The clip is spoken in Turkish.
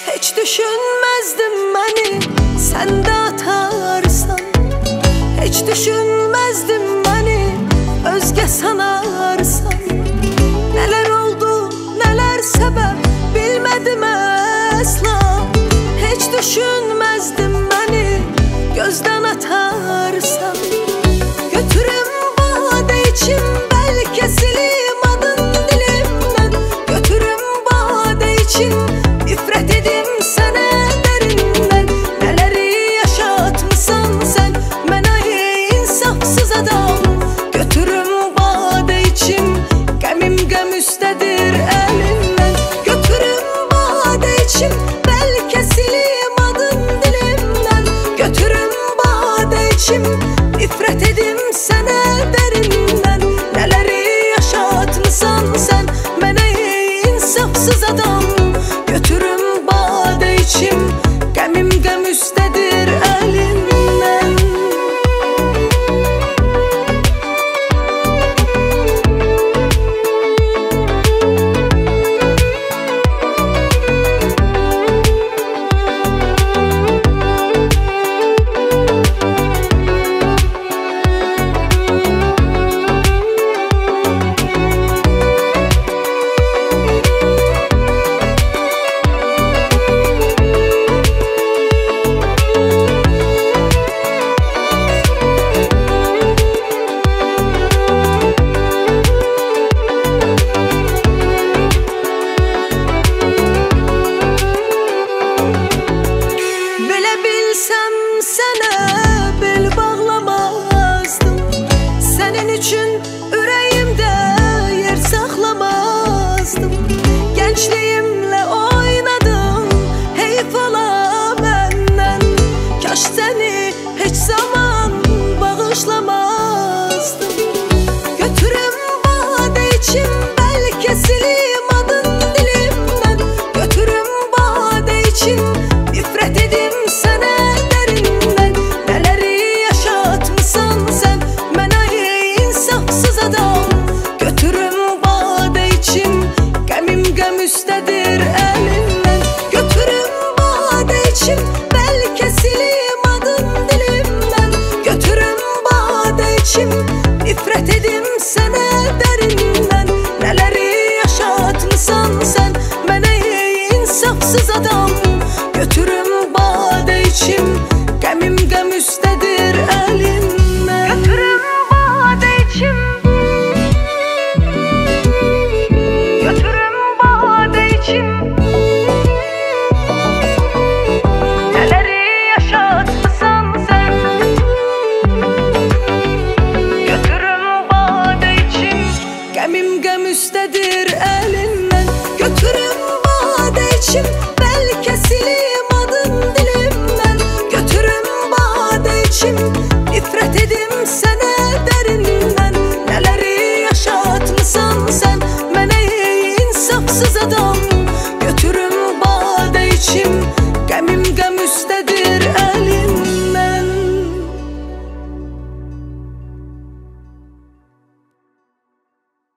Hiç düşünmezdim beni sen de atarsan. Hiç düşünmezdim beni özge sanarsan. Neler oldu neler sebep bilmedim asla. Hiç düşünmezdim beni gözden atarsan. Götürüm bade içim belki silim adın dilimden. Götürüm bade içim nifret edim sana derinden. Neleri yaşatmışsan sen menayı insafsız adam. Götürüm bade içim gemim gem üstedir elinden. Götürüm bade içim belki silim adın dilimden. Götürüm bade içim nifret edim sana derinden. Neleri yaşatmışsan sen menayı insafsız adam. Götürüm bade içim gemim gem üstedir elinden. Bilsem sana bel bağlamazdım. Senin için yüreğimde yer saklamazdım. Gençliğimle oynadım, heyf ola benden. Kaş seni hiç zaman bağışlamazdım. Götürüm bade içim belki silim adın dilimden. Götürüm bade içim nifret edim sana. Götürüm bade içim gemim gem üstedir elinden. Götürüm bade içim belki silim adın dilimden. Götürüm bade içim nifret edim sana derinden. Neleri yaşatmışsan sen menayı insafsız adam. Götürüm